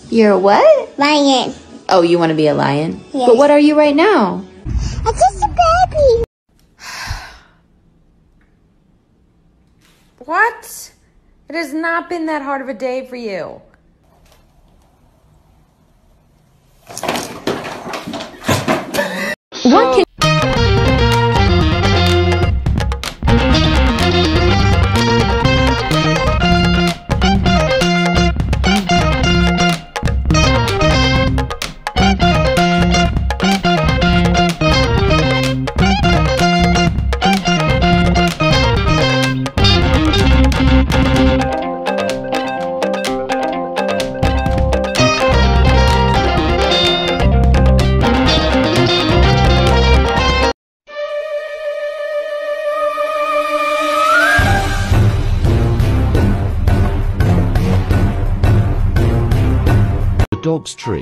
You're a what? Lion. Oh, you want to be a lion? Yes. But what are you right now? I'm just a baby. What? It has not been that hard of a day for you. What can The dog's trick.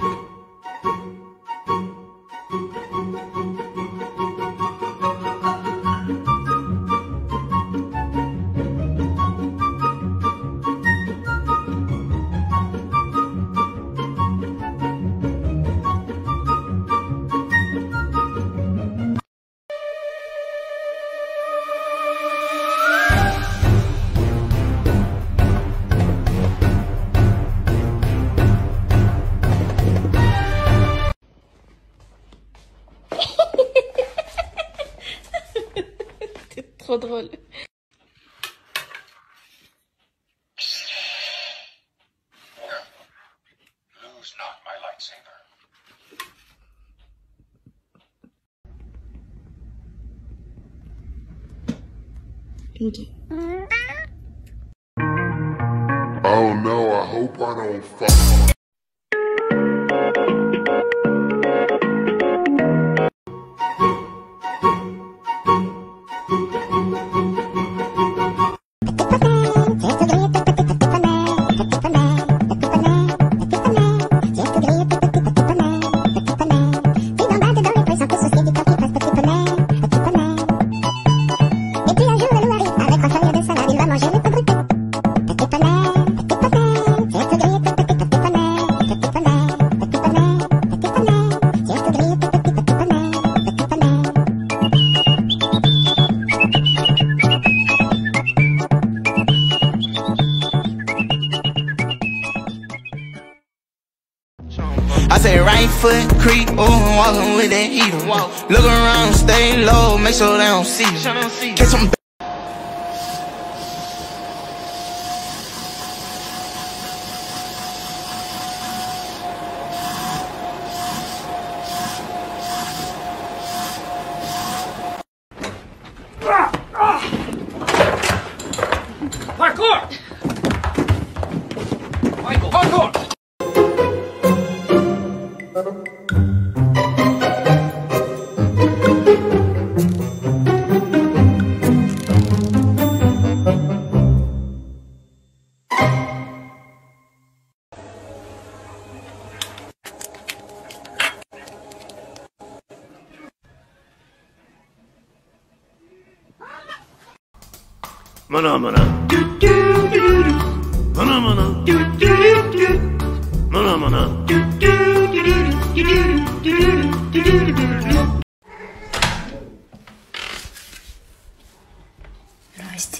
trop drôle. Lose not my lightsaber. Oh no, I hope I don't fuck. I say right foot creep, ooh, I'm walking with that heater. Look around, stay low, make sure they don't see you. Catch some. Parkour! Michael, parkour! Mana mana. Mana mana. Mana mana. Здрасте.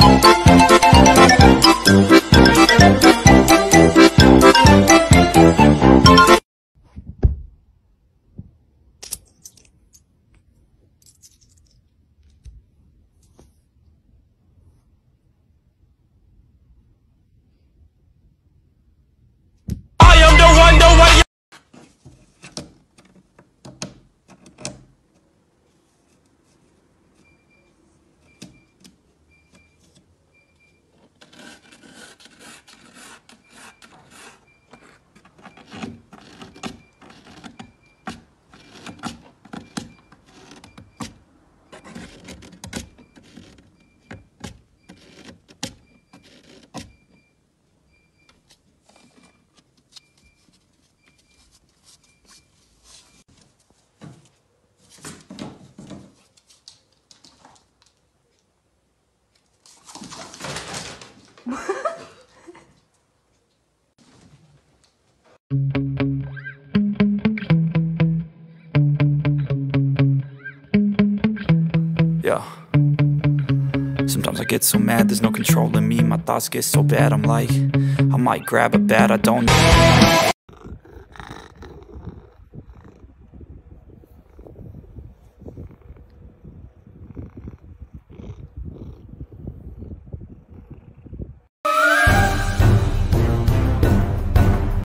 Yeah. Sometimes I get so mad, there's no controlling me. My thoughts get so bad, I'm like, I might grab a bat, I don't know.